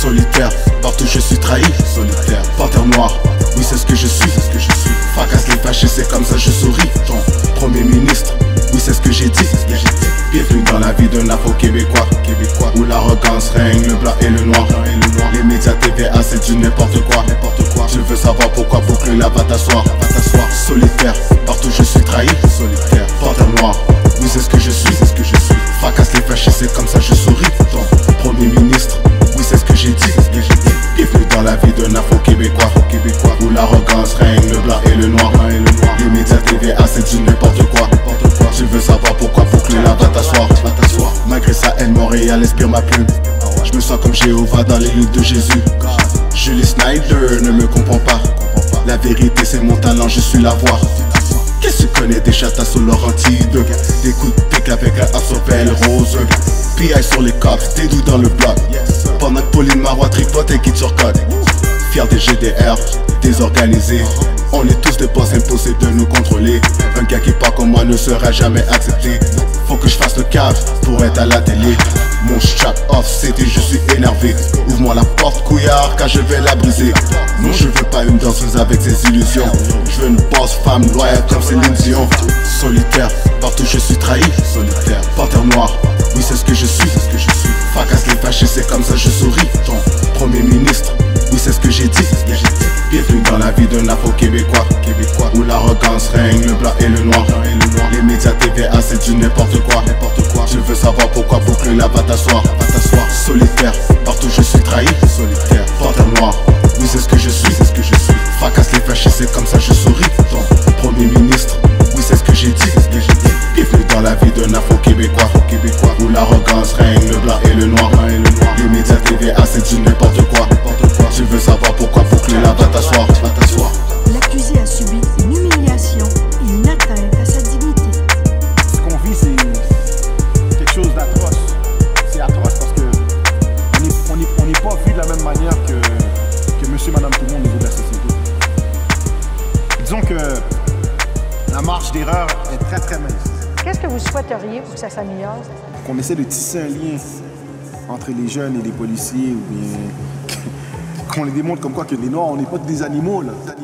Solitaire, partout je suis trahi. Solitaire, panthère noire, oui c'est ce que je suis. Fracasse les fâchés, c'est comme ça je souris. Ton premier ministre, oui c'est ce que j'ai dit. Bienvenue dans la vie d'un afro-québécois, où l'arrogance règne, le blanc et le noir. Les médias TVA c'est du n'importe quoi. Je veux savoir pourquoi boucler là va t'asseoir. Solitaire, partout je suis trahi. Solitaire, panthère noire, oui c'est ce que je suis. Fracasse les fâchés, c'est comme ça je souris. Ton premier ministre, oui c'est ce que j'ai dit. Bienvenue dans la vie d'un afro-québécois, où l'arrogance règne, le blanc et le noir. Les médias TVA c'est du n'importe quoi. Je veux savoir pourquoi boucler là va t'asseoir. Malgré sa haine, Montréal inspire ma plume. Je me sens comme Jéhovah dans les luttes de Jésus. Julie Snyder ne me comprend pas. La vérité c'est mon talent, je suis la voix. Qu'est-ce que tu connais des chatas sur Laurentide? Des coups de pique avec un assobel rose. PI sur les cops, des doux dans le bloc. Pendant que Pauline Marois tripote et quitte sur code. Fier des GDR, désorganisés. On est tous des boss imposés de nous contrôler. Un gars qui part comme moi ne sera jamais accepté. Faut que je fasse le cave pour être à la télé. Mon chat off c'était je suis énervé. Ouvre-moi la porte couillard car je vais la briser. Non je veux pas une danseuse avec ses illusions. Je veux une boss femme loyale comme Céline Dion. Solitaire, partout je suis trahi. Solitaire, panthère noire, oui c'est ce que je suis. Fracasse les fâchés, c'est comme ça je souris. Ton premier ministre, oui c'est ce que j'ai dit. Bienvenue dans la vie d'un afro-québécois, où l'arrogance règne, le blanc et le noir. Les médias TVA c'est du n'importe quoi. Je veux savoir pourquoi boucler là va t'asseoir. Solitaire, partout je suis trahi. Solitaire, panthère noire, oui c'est ce que je suis. Fracasse les fâchés, c'est comme ça je souris. Ton premier ministre, oui c'est ce que j'ai dit. Bienvenue dans la vie d'un afro-québécois, où l'arrogance règne, le blanc et le noir. Les médias TVA c'est du n'importe quoi. Je veux savoir pourquoi boucler là va t'asseoir. L'accusé a subi une humiliation et une atteinte à sa dignité. Ce qu'on vit, c'est quelque chose d'atroce. C'est atroce parce que on n'est pas vu de la même manière que monsieur, madame, tout le monde au niveau de la société. Disons que la marge d'erreur est très très mince. Qu'est-ce que vous souhaiteriez pour que ça s'améliore? Qu'on essaie de tisser un lien entre les jeunes et les policiers ou bien qu'on les démontre comme quoi que les Noirs, on n'est pas des animaux là.